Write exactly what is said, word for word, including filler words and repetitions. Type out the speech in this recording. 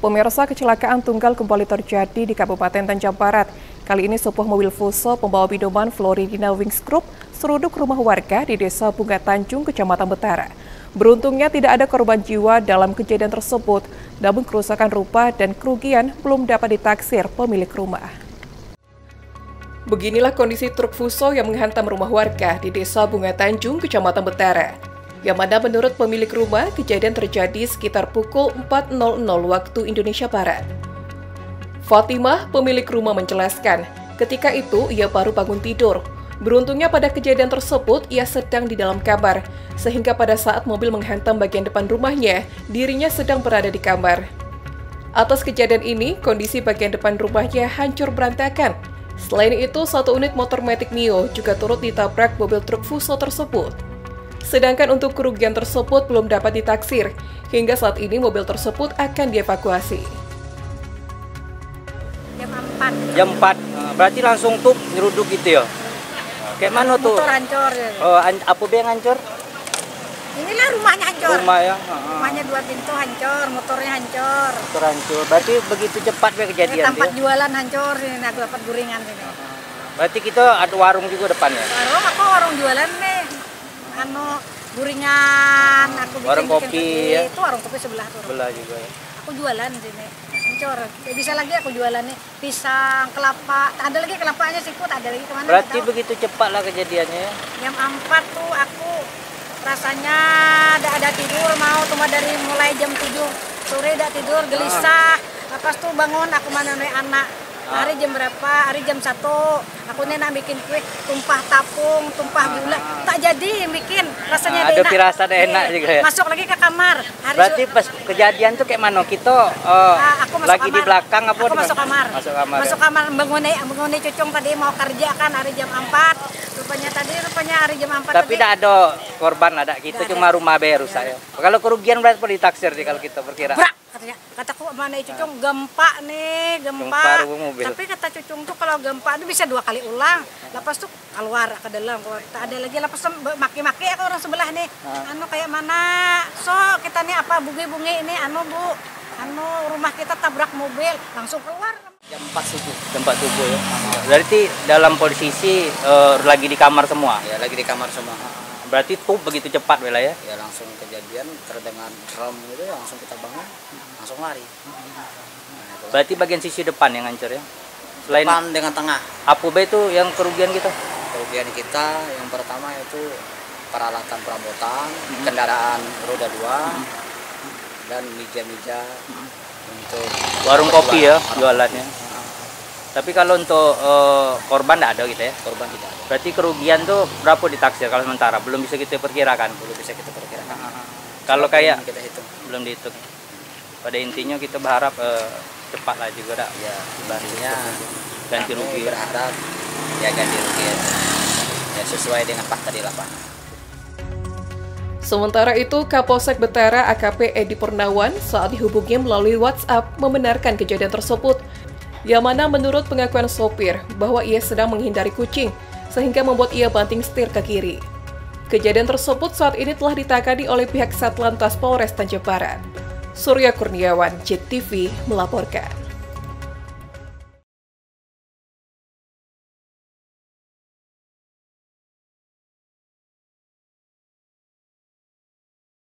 Pemirsa, kecelakaan tunggal kembali terjadi di Kabupaten Tanjung Barat. Kali ini sebuah mobil Fuso pembawa minuman Floridina Wings Group seruduk rumah warga di Desa Bunga Tanjung, Kecamatan Betara. Beruntungnya tidak ada korban jiwa dalam kejadian tersebut, namun kerusakan rupa dan kerugian belum dapat ditaksir pemilik rumah. Beginilah kondisi truk Fuso yang menghantam rumah warga di Desa Bunga Tanjung, Kecamatan Betara. Yang mana menurut pemilik rumah, kejadian terjadi sekitar pukul empat nol nol waktu Indonesia Barat. Fatimah, pemilik rumah menjelaskan, ketika itu ia baru bangun tidur. Beruntungnya pada kejadian tersebut, ia sedang di dalam kamar, sehingga pada saat mobil menghantam bagian depan rumahnya, dirinya sedang berada di kamar. Atas kejadian ini, kondisi bagian depan rumahnya hancur berantakan. Selain itu, satu unit motor Matic Mio juga turut ditabrak mobil truk Fuso tersebut. Sedangkan untuk kerugian tersebut belum dapat ditaksir, hingga saat ini mobil tersebut akan dievakuasi. Jam empat. Jam empat, berarti langsung tuh nyeruduk gitu ya? Kayak mana tuh? Motor hancur. Ya. Oh, apa yang hancur? Inilah rumahnya hancur. Rumah ya? Rumahnya dua pintu hancur, motornya hancur. Motor hancur, berarti begitu cepat ya kejadian? Tempat dia? jualan hancur, ini aku dapat guringan ini. Berarti kita ada warung juga depannya? Warung, aku warung jualan nih. Anu guringan, aku bikin, warung kopi bikin, ya? Itu warung kopi sebelah tuh. Sebelah juga ya? Aku jualan di sini, hancur. Bisa lagi aku jualan nih, pisang, kelapa. Ada lagi kelapanya sikut, ada lagi kemana? Berarti begitu cepat lah kejadiannya ya? Jam empat tuh aku rasanya ada ada tidur mau, cuma dari mulai jam tujuh sore udah tidur, gelisah. Ah. Lepas tuh bangun, aku mana nih anak. Hari jam berapa? Hari jam satu. Aku nih nak bikin kue, tumpah tapung, tumpah gula. Tak jadi bikin, rasanya nah, ada enak. pirasa ada enak juga ya. Masuk lagi ke kamar. Hari Berarti pas kejadian tuh kayak mana? Kita uh, nah, aku lagi kamar. di belakang apa? Aku masuk kamar. Masuk kamar. Masuk ya? kamar bangunnya, bangunnya cucung tadi mau kerja kan hari jam empat. Rupanya tadi rupanya hari jam empat. Tapi tidak ada korban, ada kita Gak cuma ada. rumah be rusak ya. Kalau kerugian berarti perlu ditaksir sih kalau kita perkira. Brak, katanya, kataku mana cucung gempa nih, gempa. Gempa mobil. Tapi kata cucung tuh kalau gempa itu bisa dua kali ulang. Lepas tuh keluar ke dalam, tak ada lagi. Lepas maki-maki aku orang sebelah nih. Ah. Anu kayak mana? So kita nih apa bungi-bungi ini anu bu, anu rumah kita tabrak mobil, langsung keluar. Jam empat subuh. Jam empat subuh ya. Berarti dalam posisi uh, lagi di kamar semua. Ya lagi di kamar semua. Berarti tuh begitu cepat bela ya? Ya langsung kejadian terdengar drum gitu ya, langsung kita bangun, langsung lari. Nah, berarti bagian sisi depan yang hancur ya? Selain depan dengan tengah. Apa itu yang kerugian kita? Kerugian kita yang pertama itu peralatan perabotan, hmm. kendaraan roda dua, hmm. dan meja-meja hmm. untuk warung kopi ya jualannya. Hmm. Tapi kalau untuk uh, korban tidak ada gitu ya? Korban tidak ada. Berarti kerugian tuh berapa ditaksir kalau sementara? Belum bisa kita perkirakan? Belum bisa kita perkirakan. Uh-huh. Kalau kayak kita hitung. Belum dihitung. Pada intinya kita berharap uh, cepat lah juga dah. Ya, bantunya ganti rugi. Berharap ya ganti rugi ya, ya sesuai dengan fakta di lapangan. Sementara itu, Kapolsek Betara A K P Edi Purnawan saat dihubungi melalui WhatsApp membenarkan kejadian tersebut. Yang mana menurut pengakuan sopir bahwa ia sedang menghindari kucing sehingga membuat ia banting setir ke kiri. Kejadian tersebut saat ini telah ditangani oleh pihak Satlantas Polres Tanjung Barat. Surya Kurniawan, J T V melaporkan.